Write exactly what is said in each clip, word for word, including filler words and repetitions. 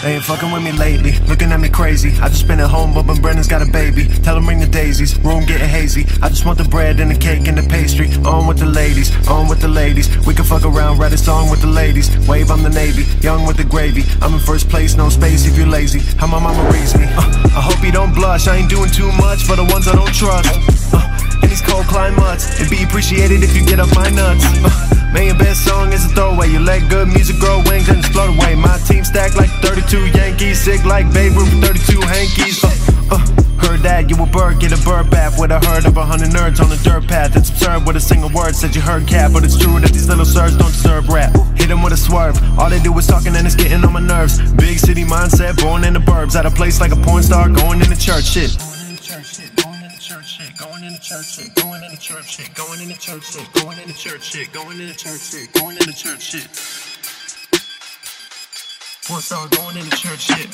They ain't fucking with me lately, looking at me crazy. I just been at home, but when Brennan's got a baby. Tell him bring the daisies, room getting hazy. I just want the bread and the cake and the pastry. On with the ladies, on with the ladies. We can fuck around, write a song with the ladies. Wave, I'm the Navy, young with the gravy. I'm in first place, no space if you're lazy. How my mama raised me. uh, I hope you don't blush, I ain't doing too much for the ones I don't trust. uh, In these cold climates, it'd be appreciated if you get up my nuts. uh, Man, best song is a throwaway. You let good music grow wings and explode away. My team stacked like thirty-two Yankees, sick like Babe Ruth with thirty-two hankies. Uh, uh, heard that you a bird, get a bird bath with a herd of a hundred nerds on a dirt path. It's absurd with a single word, said you heard cat, but it's true that these little sirs don't deserve rap. Hit them with a swerve, all they do is talking and it's getting on my nerves. Big city mindset, born in the burbs, at a place like a porn star, going into church shit. Going into church shit, going into church shit, going into church shit, going into church shit, going into church shit, going into church shit, going into church shit. Porn star going into church shit.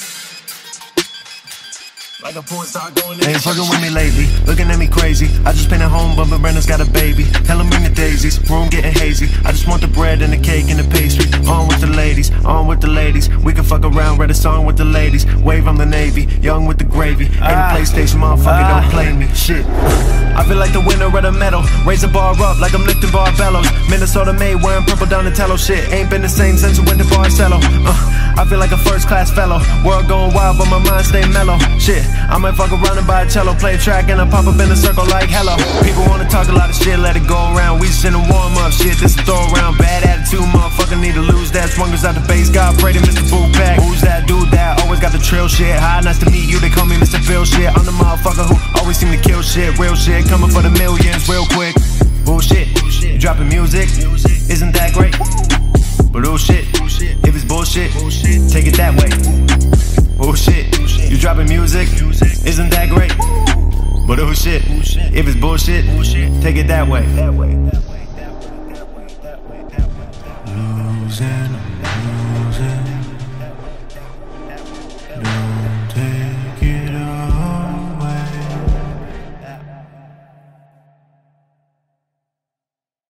Like a porn star going in. They ain't fucking with me lately, looking at me crazy. I just been at home, but Brenda's got a baby. Tell him bring the daisies, room getting hazy. I just want the bread and the cake and the pastry. On with the ladies, on with the ladies. We can fuck around, write a song with the ladies. Wave, I'm the Navy, young with the gravy. Ain't a PlayStation, motherfucker, don't play me. Shit. I feel like the winner of the medal. Raise the bar up like I'm lifting barbellos. Minnesota made wearing purple Donatello shit. Ain't been the same since I went to Barcelona. Uh, I feel like a first class fellow. World going wild, but my mind stay mellow. Shit. I might fuck around and buy a cello, play a track, and I pop up in a circle like hello. People wanna talk a lot of shit, let it go around. We just in a warm up, shit, this is throw around. Bad attitude, motherfucker, need to lose that. Swung us out the base, God pray to Mister Bootback. Who's that dude that always got the trill shit? Hi, nice to meet you, they call me Mister Bill shit. I'm the motherfucker who always seem to kill shit. Real shit, coming for the millions real quick. Bullshit, you dropping music, isn't that great? But oh shit, if it's bullshit, take it that way. Oh shit, you dropping music, isn't that great? But oh shit, if it's bullshit, take it that way. Losing